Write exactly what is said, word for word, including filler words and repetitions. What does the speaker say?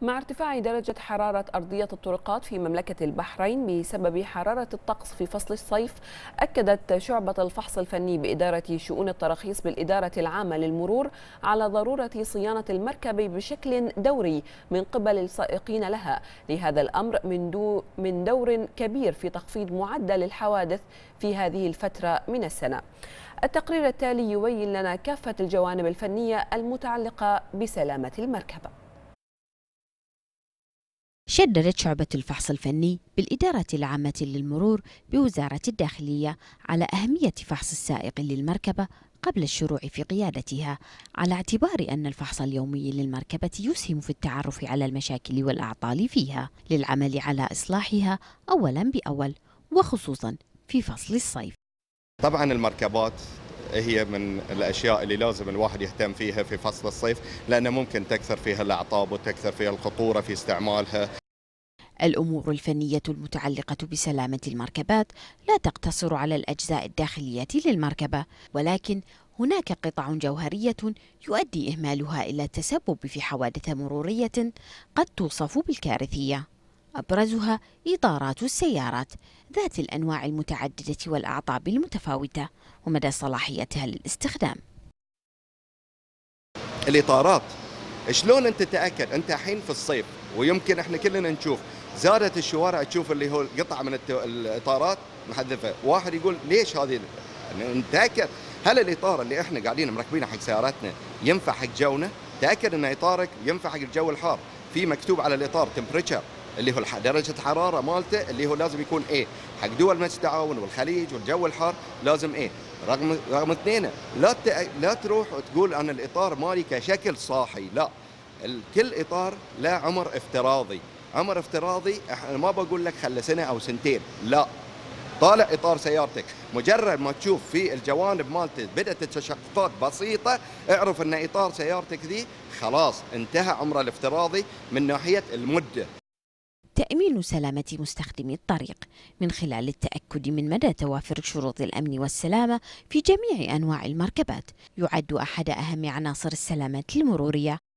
مع ارتفاع درجة حرارة أرضية الطرقات في مملكة البحرين بسبب حرارة الطقس في فصل الصيف، أكدت شعبة الفحص الفني بإدارة شؤون التراخيص بالإدارة العامة للمرور على ضرورة صيانة المركبة بشكل دوري من قبل السائقين لها. لهذا الأمر من, دو من دور كبير في تخفيض معدل الحوادث في هذه الفترة من السنة. التقرير التالي يبين لنا كافة الجوانب الفنية المتعلقة بسلامة المركبة. شددت شعبة الفحص الفني بالإدارة العامة للمرور بوزارة الداخلية على أهمية فحص السائق للمركبة قبل الشروع في قيادتها، على اعتبار أن الفحص اليومي للمركبة يسهم في التعرف على المشاكل والأعطال فيها للعمل على إصلاحها أولا بأول، وخصوصا في فصل الصيف. طبعا المركبات هي من الأشياء اللي لازم الواحد يهتم فيها في فصل الصيف، لأنه ممكن تكثر فيها الأعطاب وتكثر فيها الخطورة في استعمالها. الأمور الفنية المتعلقة بسلامة المركبات لا تقتصر على الأجزاء الداخلية للمركبة، ولكن هناك قطع جوهرية يؤدي إهمالها إلى التسبب في حوادث مرورية قد توصف بالكارثية، أبرزها إطارات السيارات ذات الأنواع المتعددة والأعطاب المتفاوتة ومدى صلاحيتها للاستخدام. الإطارات شلون أنت تتأكد؟ أنت الحين في الصيف ويمكن احنا كلنا نشوف زادت الشوارع، تشوف اللي هو قطع من الإطارات محذفة، واحد يقول ليش هذه؟ نتأكد هل الإطار اللي احنا قاعدين مركبينه حق سياراتنا ينفع حق جونا؟ تأكد أن إطارك ينفع حق الجو الحار، في مكتوب على الإطار تمبريتشر اللي هو درجة حرارة مالته اللي هو لازم يكون ايه، حق دول مجلس التعاون والخليج والجو الحار لازم ايه. رقم رقم اثنين، لا لا تروح وتقول انا الاطار مالي كشكل صاحي، لا، كل اطار له عمر افتراضي، عمر افتراضي احنا ما بقول لك خلى سنة او سنتين، لا، طالع اطار سيارتك مجرد ما تشوف في الجوانب مالته بدات تشققات بسيطه اعرف ان اطار سيارتك ذي خلاص انتهى عمره الافتراضي من ناحيه المده. تأمين سلامة مستخدمي الطريق من خلال التأكد من مدى توافر شروط الأمن والسلامة في جميع أنواع المركبات يعد أحد أهم عناصر السلامة المرورية.